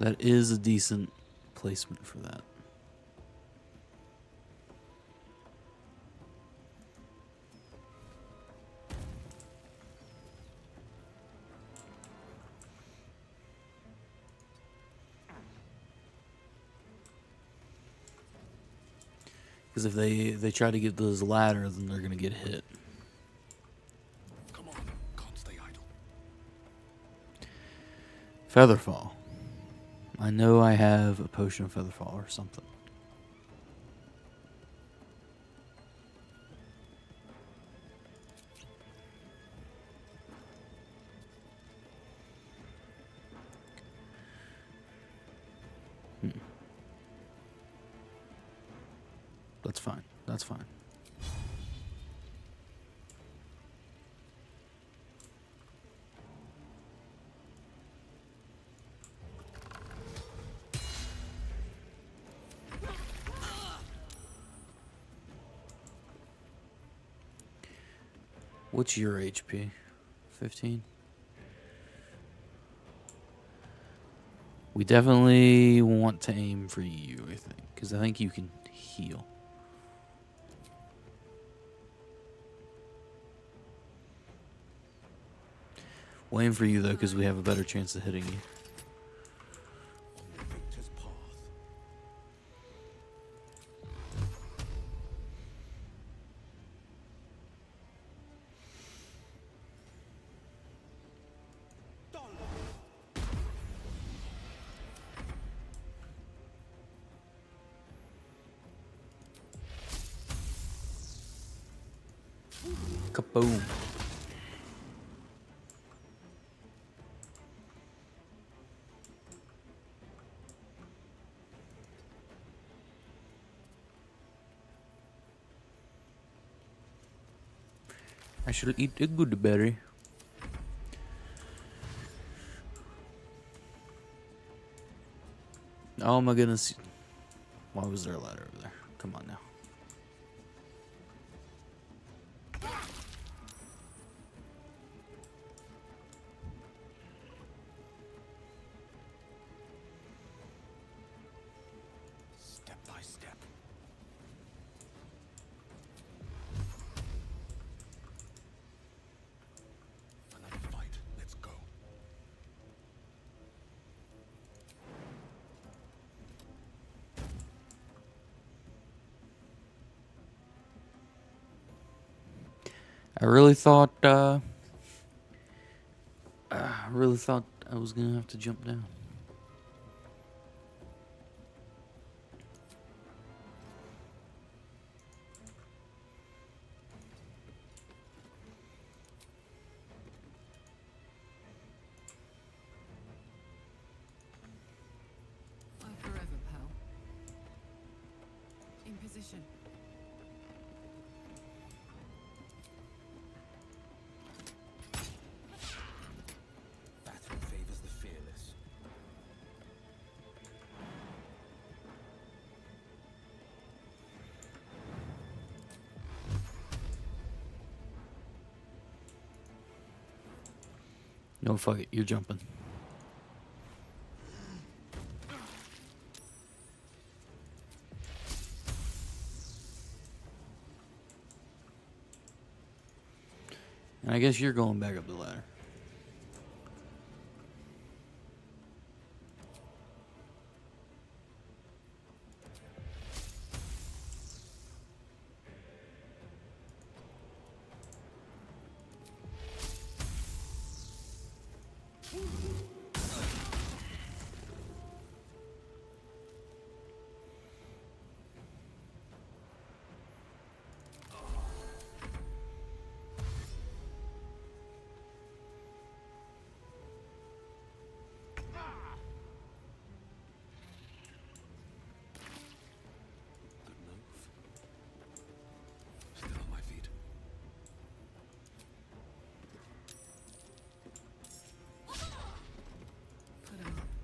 That is a decent placement for that. Because if they try to get this ladder, then they're gonna get hit. Come on, can't stay idle. Featherfall. I know I have a potion of Featherfall or something. That's fine. That's fine. What's your HP? 15? We definitely want to aim for you, I think. Because I think you can heal. We'll aim for you, though, because we have a better chance of hitting you. Victor's path. Kaboom. I should eat a good berry. Oh my goodness. Why was there a ladder over there? Come on now. Step by step. Another fight. Let's go. I really thought I was gonna have to jump down. Fight forever, pal. In position. Battle favors the fearless. No, fuck it. You're jumping. And I guess you're going back up the ladder. Good move. Still on my feet. Put him up.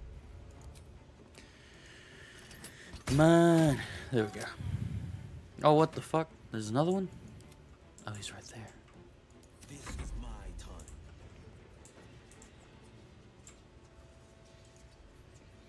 Come on. There we go. Oh, what the fuck? There's another one? Oh, he's right there. This is my time.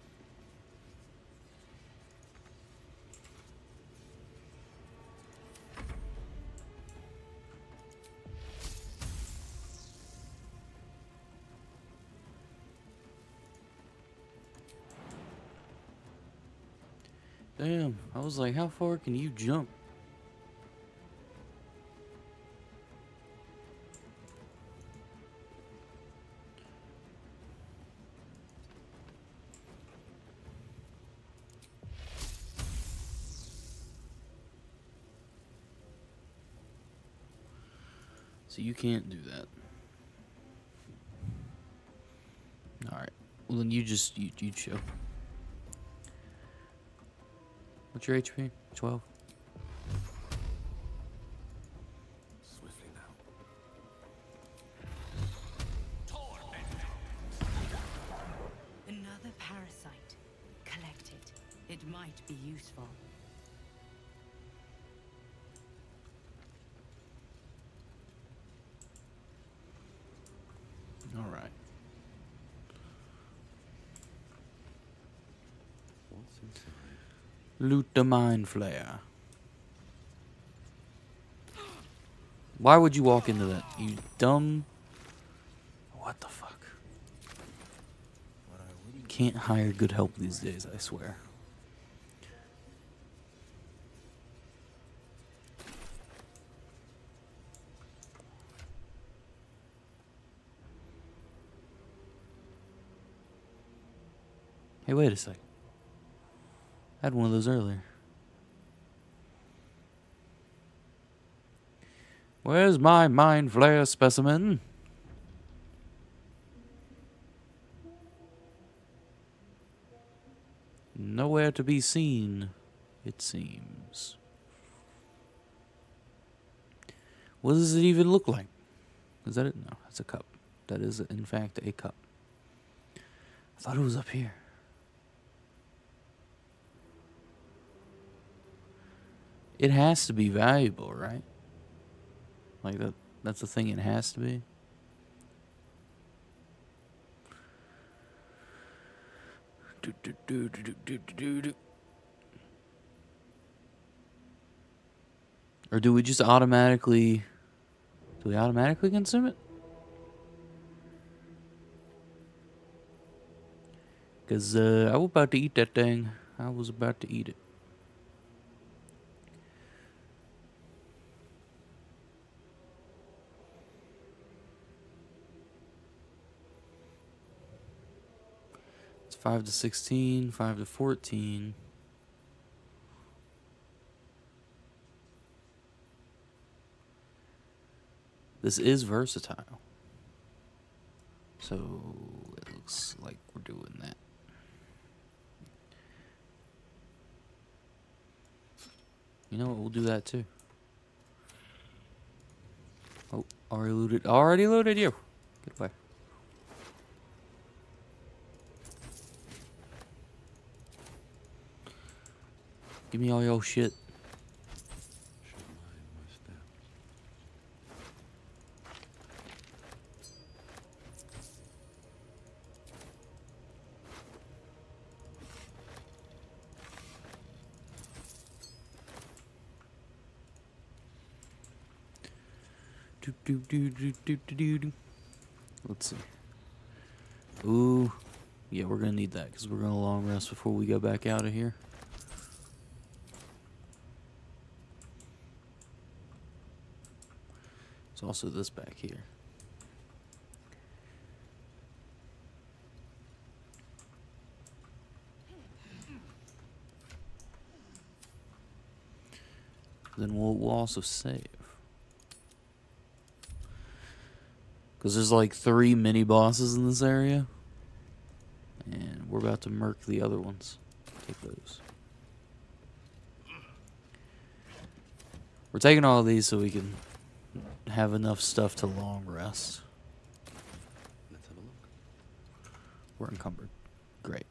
Damn, I was like, how far can you jump? So you can't do that. Alright. Well then you just you chill. What's your HP? 12? Swiftly now. Another parasite. Collect it. It might be useful. Alright. What's inside? Loot the mind flare. Why would you walk into that? You dumb. What the fuck? What I wouldn't Can't hire good help these days, I swear. Hey, wait a sec. I had one of those earlier. Where's my mind flare specimen? Nowhere to be seen, it seems. What does it even look like? Is that it? No, it's a cup. That is, in fact, a cup. I thought it was up here. It has to be valuable, right? Like that's the thing, it has to be. Or do we just automatically... Do we automatically consume it? Because I was about to eat that thing. I was about to eat it. It's 5 to 16, 5 to 14. This is versatile. So it looks like we're doing that. You know what? We'll do that too. Oh, already looted. Already looted you. Get away. Give me all your shit. should mind my steps. Let's see. Ooh. Yeah, we're gonna need that because we're gonna long rest before we go back out of here. There's also this back here. Then we'll also save. Because there's like 3 mini bosses in this area. And we're about to murk the other ones. Take those. We're taking all of these so we can have enough stuff to long rest. Let's have a look. We're encumbered. Great.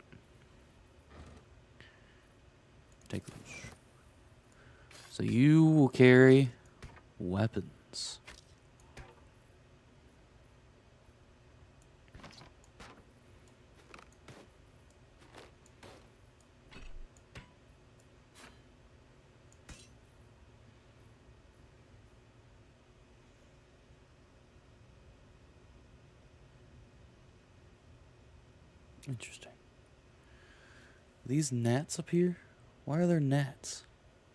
Take those. So you will carry weapons. Interesting. These gnats up here? Why are there gnats?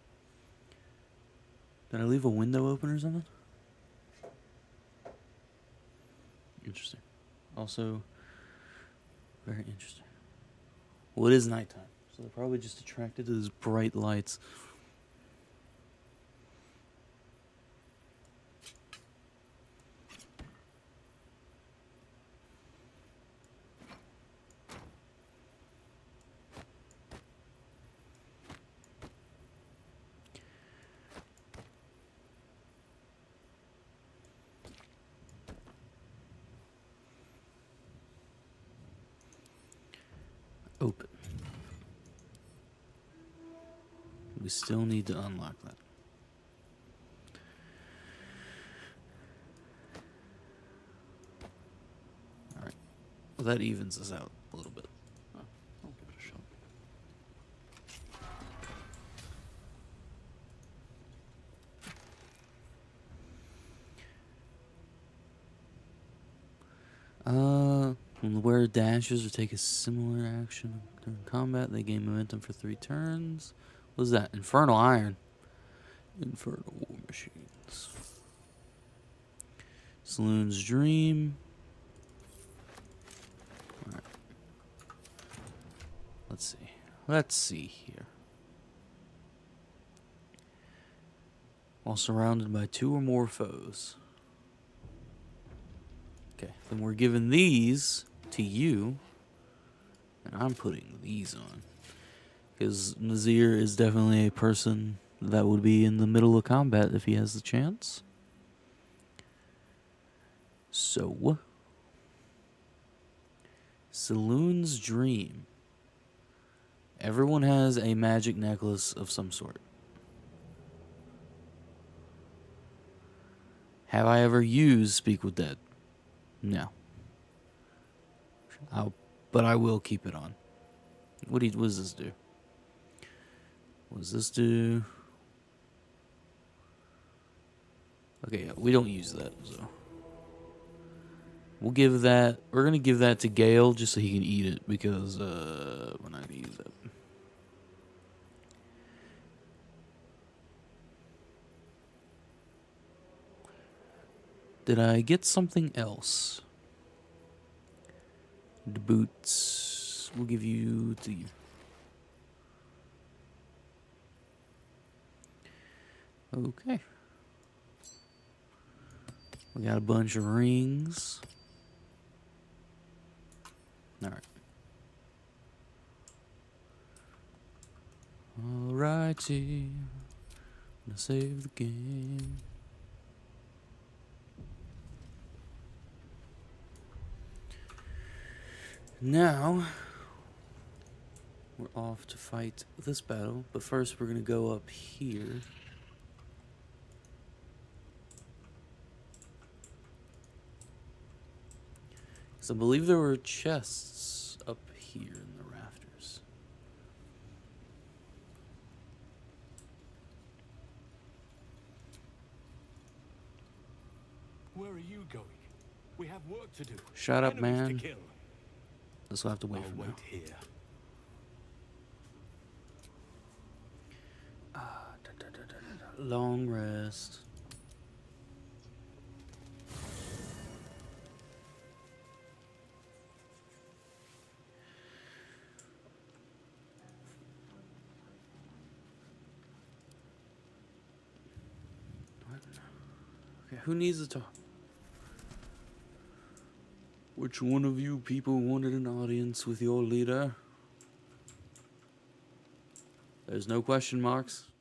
Did I leave a window open or something? Interesting. Also, very interesting. Well, it is nighttime, so they're probably just attracted to those bright lights. Open. We still need to unlock that. Alright. Well, that evens us out a little bit. Oh, I'll give it a shot. When the wearer dashes or take a similar action during combat, they gain momentum for 3 turns. What is that? Infernal Iron. Infernal War Machines. Saloon's Dream. Alright. Let's see. Let's see here. While surrounded by 2 or more foes. Okay, then we're giving these to you, and I'm putting these on. Because Nazir is definitely a person that would be in the middle of combat if he has the chance. So, Saloon's Dream. Everyone has a magic necklace of some sort. Have I ever used Speak with Dead? No. But I will keep it on. What does this do? What does this do? Okay, yeah, we don't use that, so. We'll give that, we're going to give that to Gale just so he can eat it, because we're not going to use that. Did I get something else? The boots. We'll give you to you. Okay. We got a bunch of rings. Alright. Alrighty. Gonna save the game. Now, we're off to fight this battle, but first we're going to go up here. Because I believe there were chests up here in the rafters. Where are you going? We have work to do. Shut up, Enemies man. to kill. This will have to wait I'll for wait now. here. Long rest. What? Okay, who needs to talk? Which one of you people wanted an audience with your leader? There's no question marks.